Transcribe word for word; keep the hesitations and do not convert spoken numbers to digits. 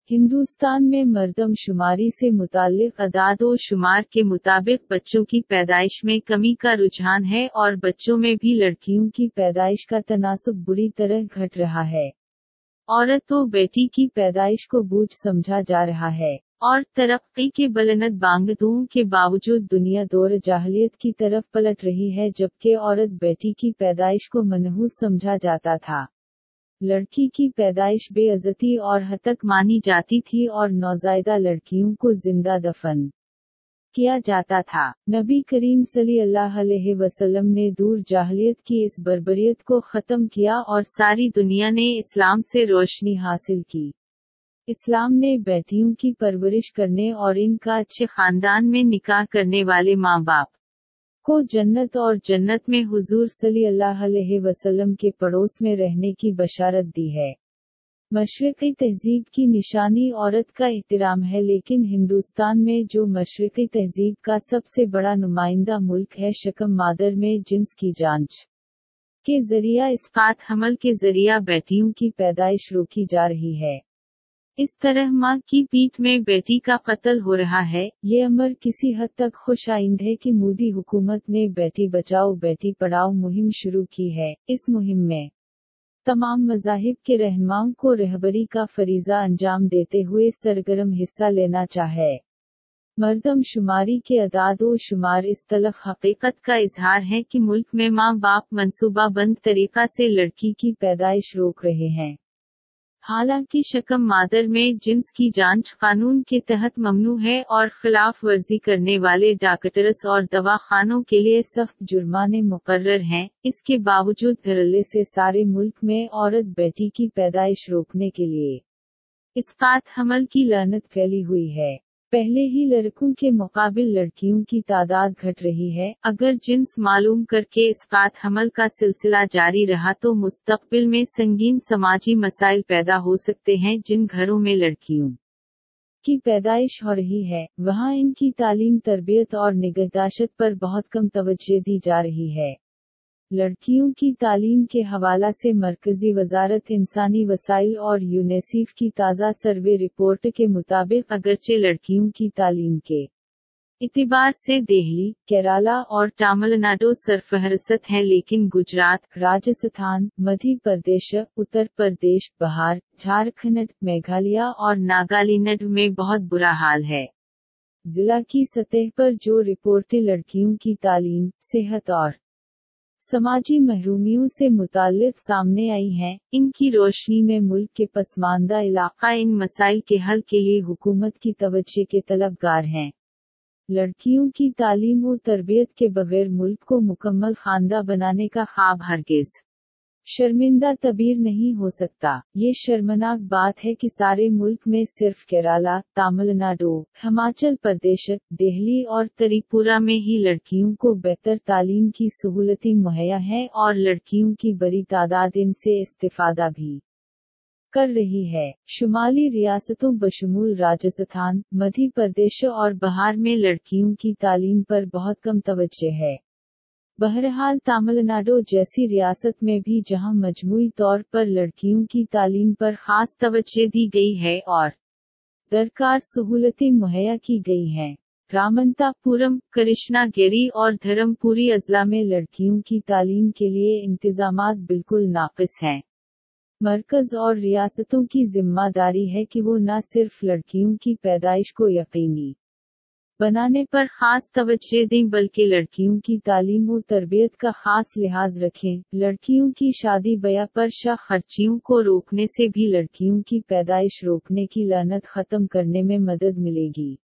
ہندوستان میں مردم شماری سے متعلق اعداد و شمار کے مطابق بچوں کی پیدائش میں کمی کا رجحان ہے اور بچوں میں بھی لڑکیوں کی پیدائش کا تناسب بری طرح گھٹ رہا ہے۔ عورت و بیٹی کی پیدائش کو بوجھ سمجھا جا رہا ہے اور ترقی کے بلند بانگوں کے باوجود دنیا دور جاہلیت کی طرف پلٹ رہی ہے، جبکہ عورت بیٹی کی پیدائش کو منحوس سمجھا جاتا تھا۔ لڑکی کی پیدائش بے عزتی اور ہتک مانی جاتی تھی اور نوزائیدہ لڑکیوں کو زندہ دفن کیا جاتا تھا۔ نبی کریم صلی اللہ علیہ وسلم نے دور جاہلیت کی اس بربریت کو ختم کیا اور ساری دنیا نے اسلام سے روشنی حاصل کی۔ اسلام نے بیٹیوں کی پرورش کرنے اور ان کا اچھے خاندان میں نکاح کرنے والے ماں باپ کو جنت اور جنت میں حضور صلی اللہ علیہ وسلم کے پڑوس میں رہنے کی بشارت دی ہے۔ مشرقی تہذیب کی نشانی عورت کا احترام ہے، لیکن ہندوستان میں جو مشرقی تہذیب کا سب سے بڑا نمائندہ ملک ہے، شکم مادر میں جنس کی جانچ کے ذریعہ اسقاط حمل کے ذریعہ بیٹیوں کی پیدائش روکی جا رہی ہے۔ اس طرح ماں کی پیٹھ میں بیٹی کا قتل ہو رہا ہے۔ یہ امر کسی حد تک خوش آئند ہے کہ مودی حکومت نے بیٹی بچاؤ بیٹی پڑھاؤ مہم شروع کی ہے۔ اس مہم میں تمام مذاہب کے رہنماؤں کو رہبری کا فریضہ انجام دیتے ہوئے سرگرم حصہ لینا چاہے۔ مردم شماری کے اعداد و شمار اس تلخ حقیقت کا اظہار ہے کہ ملک میں ماں باپ منصوبہ بند طریقہ سے لڑکی کی پیدائش روک رہے ہیں۔ حالانکہ شکم مادر میں جنس کی جانچ قانون کے تحت ممنوع ہے اور خلاف ورزی کرنے والے ڈاکٹرس اور دواخانوں کے لیے سخت جرمانے مقرر ہیں، اس کے باوجود دھڑلے سے سارے ملک میں عورت بیٹی کی پیدائش روکنے کے لیے اسقاط حمل کی لعنت پھیلی ہوئی ہے۔ پہلے ہی لڑکوں کے مقابل لڑکیوں کی تعداد گھٹ رہی ہے۔ اگر جنس معلوم کر کے اسقاط حمل کا سلسلہ جاری رہا تو مستقبل میں سنگین سماجی مسائل پیدا ہو سکتے ہیں۔ جن گھروں میں لڑکیوں کی پیدائش ہو رہی ہے، وہاں ان کی تعلیم، تربیت اور نگہداشت پر بہت کم توجہ دی جا رہی ہے۔ لڑکیوں کی تعلیم کے حوالہ سے مرکزی وزارت انسانی وسائل اور یونیسیف کی تازہ سروے رپورٹ کے مطابق اگرچہ لڑکیوں کی تعلیم کے اعتبار سے دہلی، کیرالہ اور تامل ناڈو سرفہرست ہیں، لیکن گجرات، راجستھان، مدھیہ پردیش، اتر پردیش، بہار، جھارکھنڈ، میگھالیہ اور ناگالینڈ میں بہت برا حال ہے۔ ضلع کی سطح پر جو رپورٹیں لڑکیوں کی تعلیم، صحت اور سماجی محرومیوں سے متعلق سامنے آئی ہیں، ان کی روشنی میں ملک کے پسماندہ علاقہ ان مسائل کے حل کے لیے حکومت کی توجہ کے طلبگار ہیں۔ لڑکیوں کی تعلیم و تربیت کے بغیر ملک کو مکمل خاندہ بنانے کا خواب ہرگز شرمندہ تعبیر نہیں ہو سکتا۔ یہ شرمناک بات ہے کہ سارے ملک میں صرف کیرالہ، تامل ناڈو، ہماچل پردیش، دہلی اور تری پورہ میں ہی لڑکیوں کو بہتر تعلیم کی سہولتیں مہیا ہیں اور لڑکیوں کی بڑی تعداد ان سے استفادہ بھی کر رہی ہے۔ شمالی ریاستوں بشمول راجستھان، مدھیہ پردیش اور بہار میں لڑکیوں کی تعلیم پر بہت کم توجہ ہے۔ بہرحال تامل ناڈو جیسی ریاست میں بھی جہاں مجموعی طور پر لڑکیوں کی تعلیم پر خاص توجہ دی گئی ہے اور درکار سہولتیں مہیا کی گئی ہیں، رامنتا پورم، کرشنا گیری اور دھرم پوری اضلاع میں لڑکیوں کی تعلیم کے لیے انتظامات بالکل ناقص ہیں۔ مرکز اور ریاستوں کی ذمہ داری ہے کہ وہ نہ صرف لڑکیوں کی پیدائش کو یقینی بنانے پر خاص توجہ دیں بلکہ لڑکیوں کی تعلیم و تربیت کا خاص لحاظ رکھیں۔ لڑکیوں کی شادی بیاہ پر شہ خرچیوں کو روکنے سے بھی لڑکیوں کی پیدائش روکنے کی لعنت ختم کرنے میں مدد ملے گی۔